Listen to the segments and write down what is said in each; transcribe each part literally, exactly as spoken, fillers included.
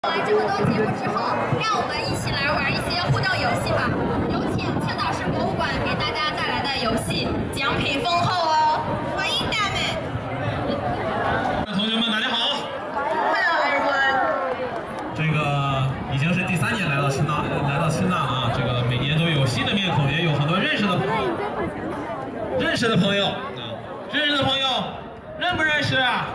完这么多节目之后，让我们一起来玩一些互动游戏吧。有请青岛市博物馆给大家带来的游戏，奖品丰厚哦！欢迎大们。 同学们，大家好。 Hello everyone。 这个已经是第三年来到青大，来到青大了啊。这个每年都有新的面孔，也有很多认识的朋友。认识的朋友啊，认识的朋友，认不认识啊？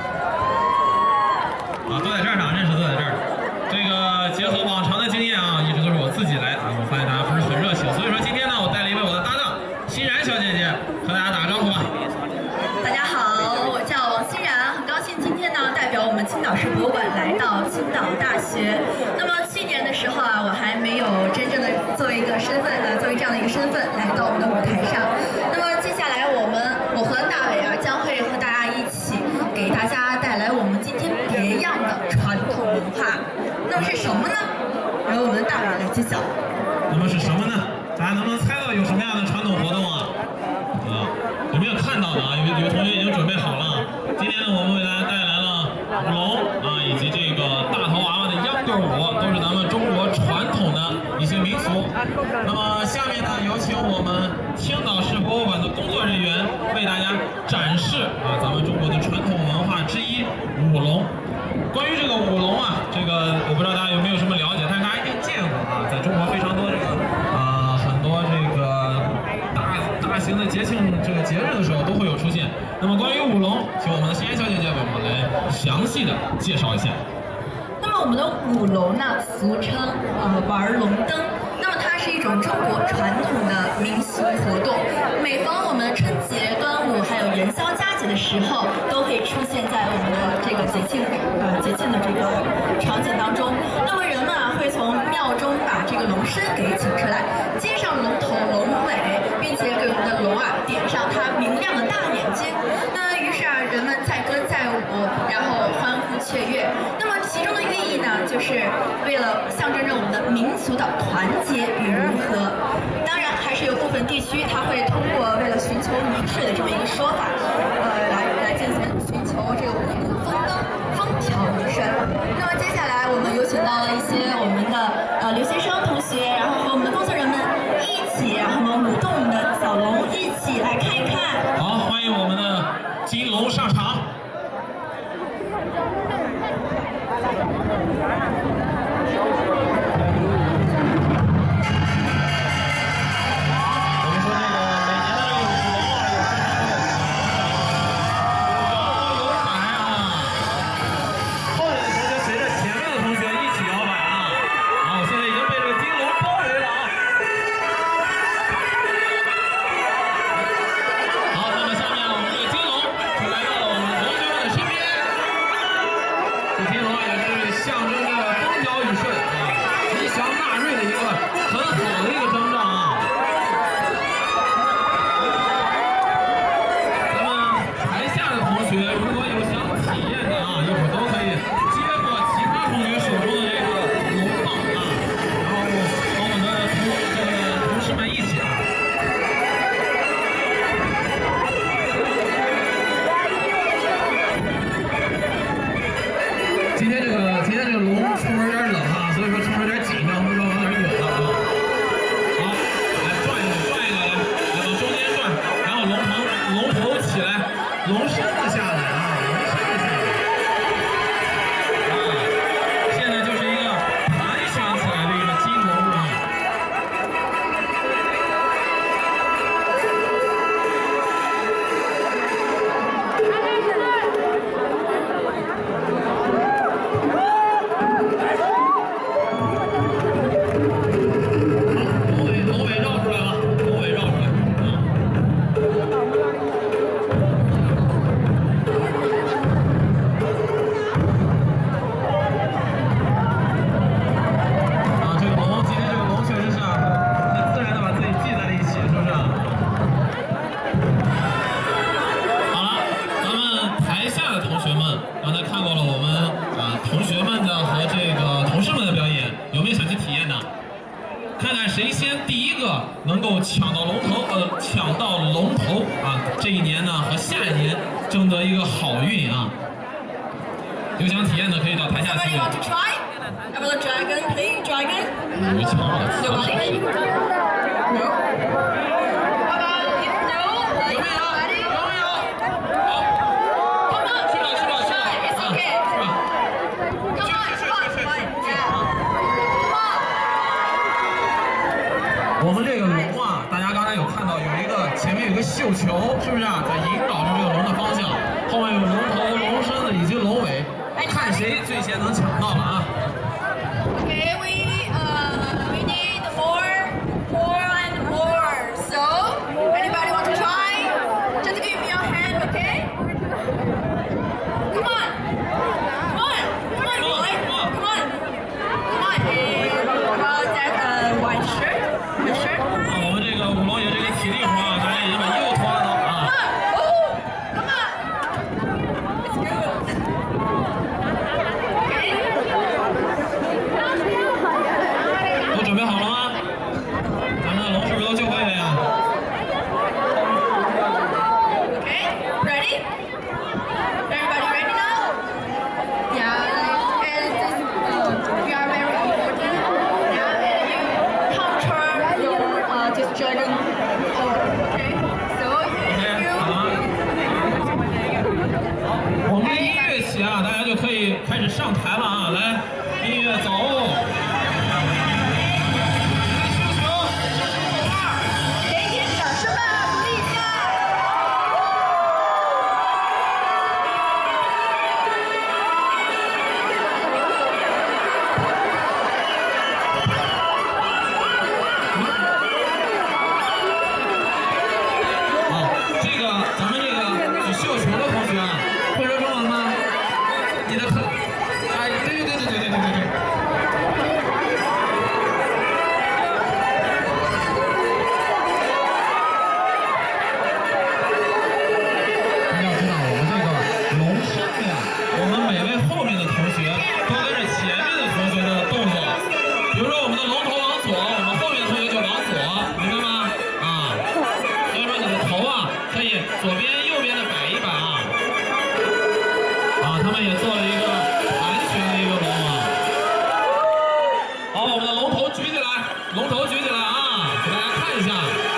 啊，都在这儿呢，认识都在这儿。这个结合往常的经验啊，一直都是我自己来啊。我发现大家不是很热情，所以说今天呢，我带了一位我的搭档欣然小姐姐，和大家打个招呼吧。 大家好，我叫王欣然，很高兴今天呢代表我们青岛市博物馆来到青岛大学。那么去年的时候啊，我还没有真正的作为一个身份呃，作为这样的一个身份来到我们的舞台上。那么接下来我们我和大伟啊将会和大家一起给大家带来我们今天别样的传统文化。那么是什么呢？由我们的大伟来揭晓。 那么是什么呢？大家能不能猜到有什么样的传统活动啊？啊，有没有看到的啊？有有同学已经准备好了。今天呢，我们为大家带来了舞龙啊，以及这个大头娃娃的秧歌舞，都是咱们中国传统的一些民俗。那么下面呢，有请我们青岛市博物馆的工作人员为大家展示啊，咱们中国的传统文化之一舞龙。关于这个舞龙啊，这个我不知道大家有没有什么了解，但是大家一定见过啊，在中国非常多这个啊、呃、很多这个大大型的节庆这个节日的时候都会有出现。那么关于舞龙，请我们的欣然小姐姐为我们来详细的介绍一下。 那么我们的舞龙呢，俗称呃玩龙灯。那么它是一种中国传统的民俗活动，每逢我们春节、端午还有元宵佳节的时候，都会出现在我们的这个节庆呃节庆的这个场景当中。那么人们啊会从庙中把这个龙身给请出来，接上龙头、龙尾，并且给我们的龙啊点上它明亮的大眼睛。那于是啊人们载歌载舞，然后欢呼雀跃。那么其中的寓意呢，就是为了象征着我们的民族的团结与融合。当然，还是有部分地区它会通过为了寻求雨水的这么一个说法，呃，来来进行寻求这个五谷丰登、风调雨顺。那么接下来，我们有请到了一些我们的呃留学生同学，然后和我们的工作人员们一起，然后我们舞动我们的小龙，一起来看一看。 好，欢迎我们的金龙上场。能够抢到龙头，呃，抢到龙头啊！这一年呢和下一年争得一个好运啊！有想体验的可以到台下去。 How about the dragon? Play dragon? 有抢了， Nobody? No? How about if no? 有 Like 没有？ nobody? 有没有？好， Come on, 去吧去吧去吧 It's 啊 okay. 去吧。 Come on, come on, come on. Yeah. Come on. 我们这个龙啊，大家刚才有看到有一个前面有个绣球，是不是啊？在引导着这个龙的方向，后面有龙头、龙身子以及龙尾，看谁最先能抢到了啊！ Okay, we uh we need more, more and more. So, anybody want to try? Just give me your hand, okay? Come on, come on, come on, boy, come on, come on. And about that uh, white shirt, white shirt. 啊，我们这个舞龙爷这个体力活啊，刚才已经把衣服脱了啊。 Come on, let's go. Okay. 都准备好了吗？咱们的龙是不是都就位了呀？ Okay, ready? Everybody ready now? Yeah, and this, uh, we are very important. Yeah, and you counter your uh, this dragon power. Okay, so OK， you. 好了。我们音乐起啊，大家就可以开始上台了啊！来，音乐走。 给一点掌声吧，鼓励一下。 好，这个咱们这个举绣球的同学啊，会说中文吗？你的特，哎，对对对对对对对对对。大家要知道，我们这个龙身子呀，我们每位后面的同学都跟着前面的同学的动作。比如说我们的龙头往左，我们后面的同学就往左，明白吗？啊，所以说你的头啊，可以左边右边的摆一摆啊。啊，他们也做了一个盘旋的一个龙啊。好，我们的龙头举起来，龙头举起来啊，给大家看一下。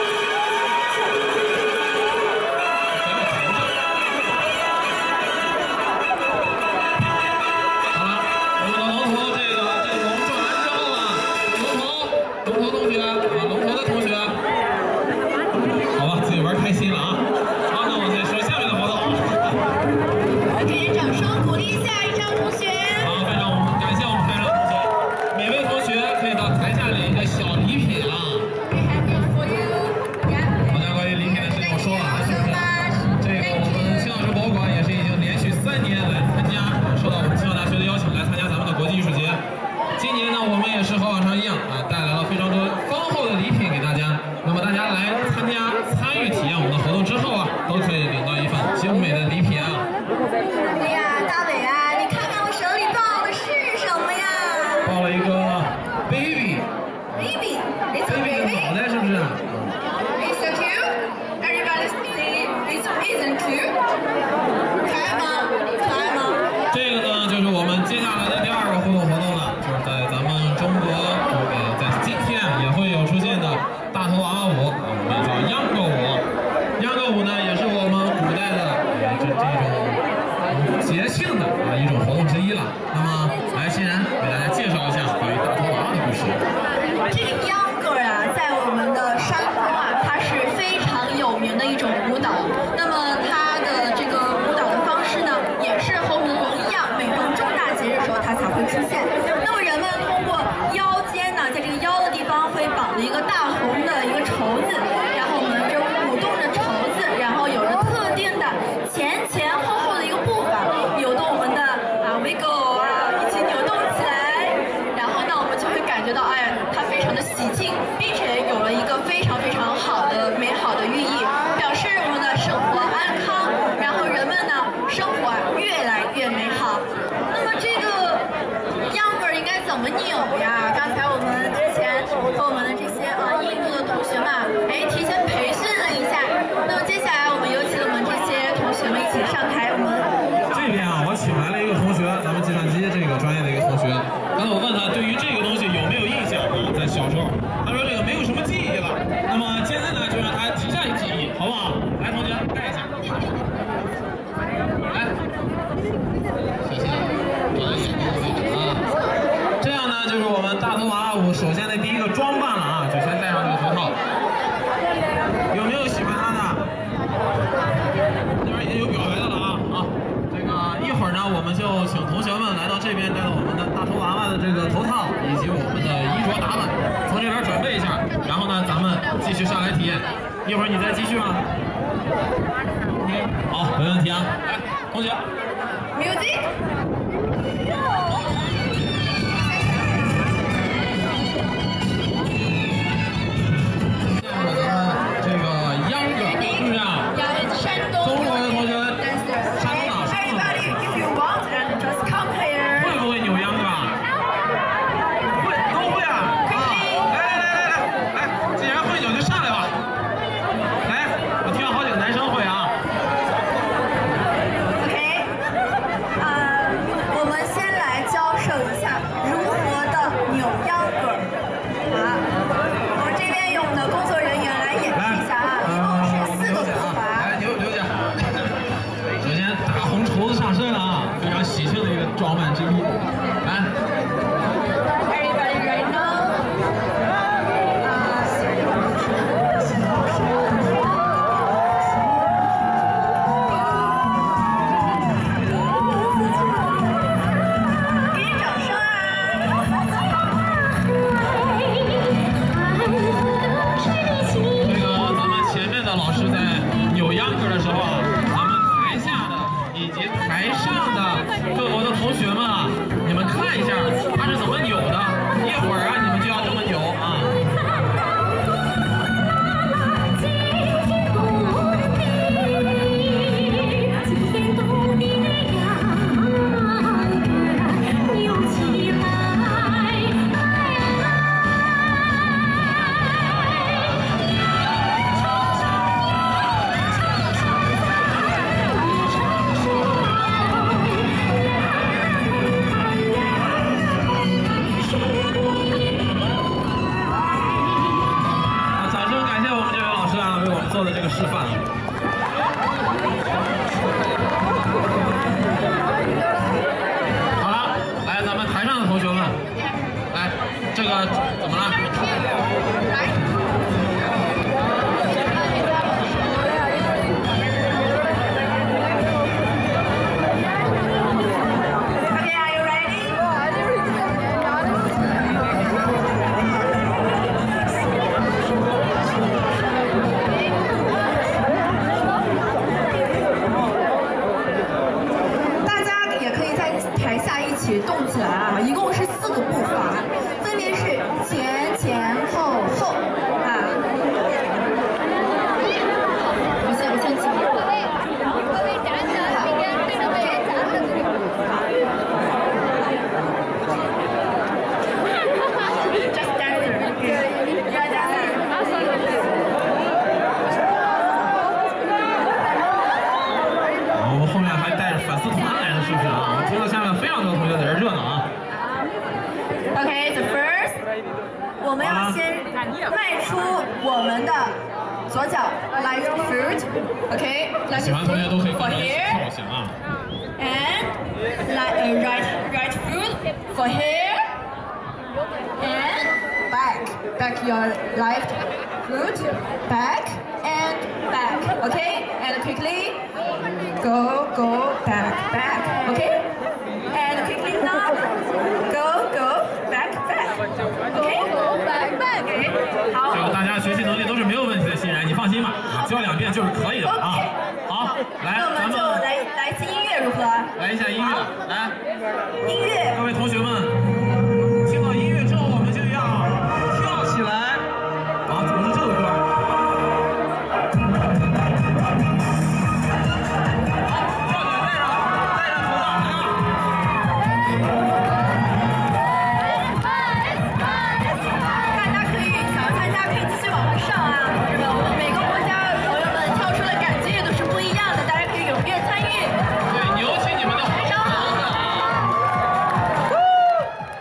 好了，我们的龙头这个这个龙转完之后啊，龙头龙头同学啊，龙头的同学，好吧，自己玩开心了啊。好，那我们再说下面的活动。 给点掌声鼓励一下一张同学。 好，非常我们感谢我们台上同学，每位同学可以到台下领一个小礼品啊。 We have it for you. Yeah. 好的，关于礼品的事情我说完了，是不是？这个我们青岛市博物馆也是已经连续三年来参加，受到我们青岛大学的邀请来参加咱们的国际艺术节。今年呢，我们也是和往常一样啊，带来了非常多丰厚的礼品给大家。那么大家来参加、参与体验我们的活动之后啊，都可以领到一份精美的礼品啊。 哎呀，大伟啊，你看看我手里抱的是什么呀抱了一个 baby， ？Baby, it's a baby 的 baby. 脑袋是不是？ It's so cute. Everybody say it isn't cute. 可爱吗？可爱吗？ 这个呢，就是我们接下来的第二个互动活动了，就是在咱们中国，呃，在今天也会有出现的大头娃娃舞，啊我们叫秧歌舞。秧歌舞呢，也是我们古代的呃这这种嗯节庆的啊一种活动之一了。那么，来，欣然给大家介绍一下关于大头娃娃的故事。 这个秧歌啊，在我们的山东啊，它是非常有名的一种舞蹈。那么它的这个舞蹈的方式呢，也是和舞龙一样，每逢重大节日的时候它才会出现。那么人们通过腰间呢，在这个腰的地方会绑着一个大红的一个绸子，然后我们就舞动着绸子，然后有着特定的前前后后的一个步伐，扭动我们的啊 wiggle 啊，一起扭动起来。然后呢，我们就会感觉到，哎呀，它非常的喜庆，并且有了一个非常非常好的美好的寓意，表示我们的生活安康，然后人们呢生活啊越来越美好。那么这个秧歌应该怎么扭呀？刚才我们之前和我们的这些啊印度的同学们，哎，提前培训了一下。那么接下来我们有请我们这些同学们一起上台，我们这边啊，我请来了一个同学，咱们计算机这个专业的一个同学。刚才我问他对我们大头娃娃舞首先的第一个装扮了啊，就先戴上这个头套。有没有喜欢他的？这边已经有表白的了啊啊！这个一会儿呢，我们就请同学们来到这边，带到我们的大头娃娃的这个头套以及我们的衣着打扮，从这边准备一下，然后呢，咱们继续上来体验。一会儿你再继续吗？好，没问题啊。来，同学。 Music。 这个秧歌是啊， 山东中国的同学，山东哪？ Everybody, if you want, and just come here. 会不会扭秧歌啊？会，都会啊！啊，来来来来来来，既然会扭就上来吧。来，我听到好几个男生会啊。 OK， 呃，我们先来教授一下如何的扭秧歌啊。我们这边有我们的工作人员来演示一下啊，一共是四个步伐。 来，扭扭姐。首先，大红绸子上身了啊，非常喜庆的一个装扮之一。来。 Everybody right now. 给你掌声啊！ 这个咱们前面的老师在扭秧歌的时候啊，咱们台下的以及台上的各国的同学们啊，你们看一下他是怎么扭的，一会儿啊你们就要这么扭啊。 做的这个示范。好了，来咱们台上的同学们，来，这个怎么了？来。 动起来啊！一共是四个步伐，分别是前前后后啊。我先我先起。Just dancer. Yeah, dancer. 我们后面还带着粉丝团来的，是不是啊？我听到下面非常多同学在这热闹啊。 Okay, so first， 我们要先迈出我们的左脚 left foot，OK， left 喜欢同学都可以 for here， 跳一下啊。 And right right right foot for here and back back your left foot back and back okay and quickly go go back back okay and quickly now go go back back okay go back back okay 好， 这个大家学习能力都是没有问题的，欣然你放心吧，啊，教两遍就是可以的啊。好，来， 那我们就来来一次音乐如何？ 来一下音乐，来， 音乐， 各位同学们，听到音乐之后，我们就要跳起来。啊，怎么是这个歌？好，跳起来，带上，带上头套啊！ 大家可以想要参加，可以继续往上上啊！是吧？我们每个国家的朋友们跳出的感觉也都是不一样的，大家可以踊跃参与。 对，扭起你们的红绳子啊！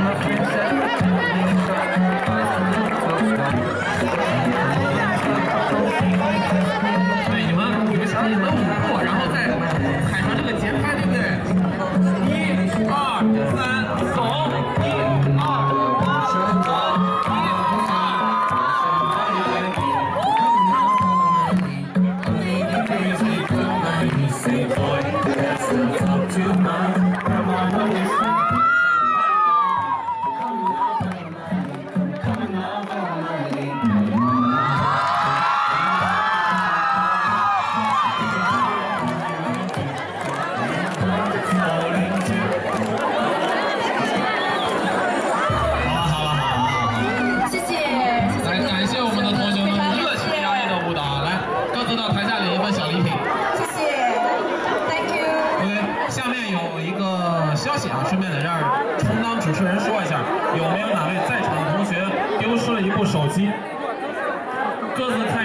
对，你们你们想你们舞步，然后再踩上这个节拍，对不对？一、二、三，走！一、二、三，走！消息啊，顺便在这儿充当主持人说一下，有没有哪位在场的同学丢失了一部手机？各自看。